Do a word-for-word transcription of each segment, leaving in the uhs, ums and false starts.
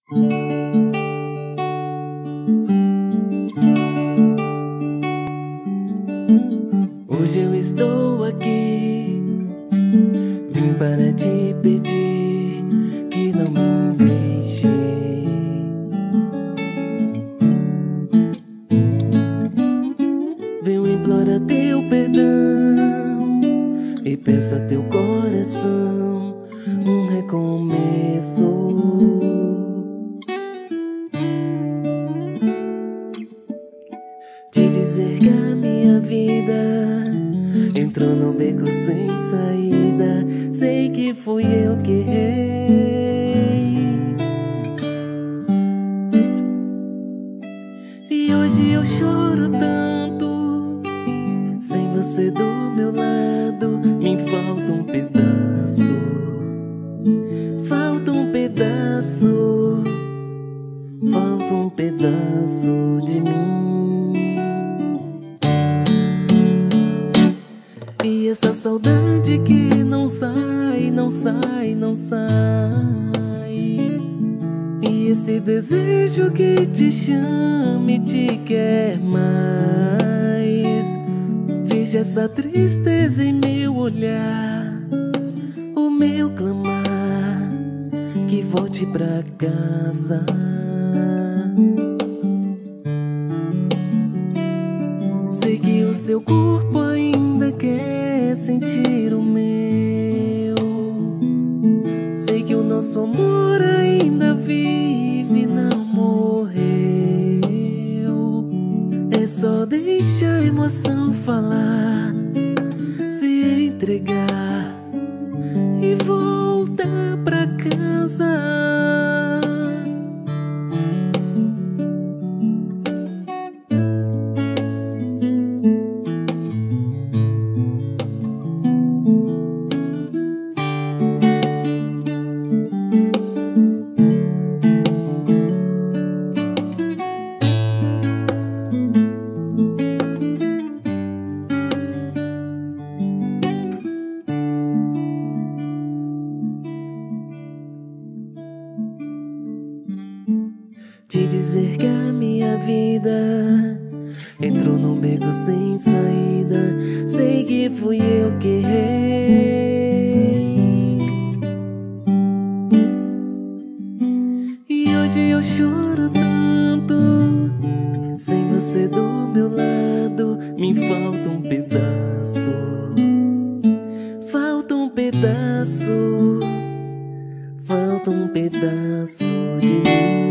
Hoje eu estou aqui, vim para te pedir que não me deixe. Venho implorar teu perdão e peço a teu coração um recomeço. Te dizer que a minha vida entrou num beco sem saída. Sei que fui eu que errei, e hoje eu choro tanto. Sem você do meu lado, me falta um pedaço. Falta um pedaço, falta um pedaço de mim. E essa saudade que não sai, não sai, não sai. E esse desejo que te chama e te quer mais. Veja essa tristeza em meu olhar, o meu clamar, que volte pra casa. Sei que o seu corpo ainda quer sentir o meu. Sei que o nosso amor ainda vive, não morreu. É só deixar a emoção falar, se entregar e voltar pra casa. Te dizer que a minha vida entrou num beco sem saída. Sei que fui eu que errei, e hoje eu choro tanto. Sem você do meu lado, me falta um pedaço. Falta um pedaço, falta um pedaço de mim.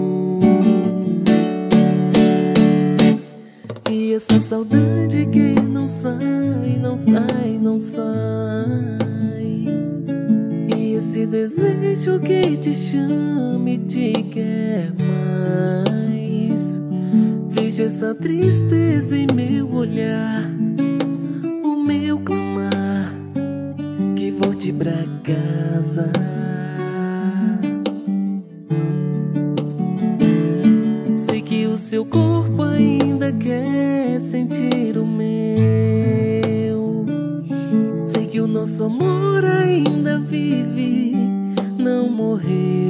E essa saudade que não sai, não sai, não sai. E esse desejo que te chama e te quer mais. Veja essa tristeza em meu olhar, o meu clamar, que volte pra casa. Sei que o seu corpo ainda quer sentir o meu. Sei que o nosso amor ainda vive, não morreu.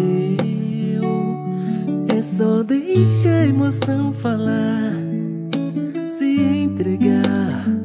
É só deixar a emoção falar, se entregar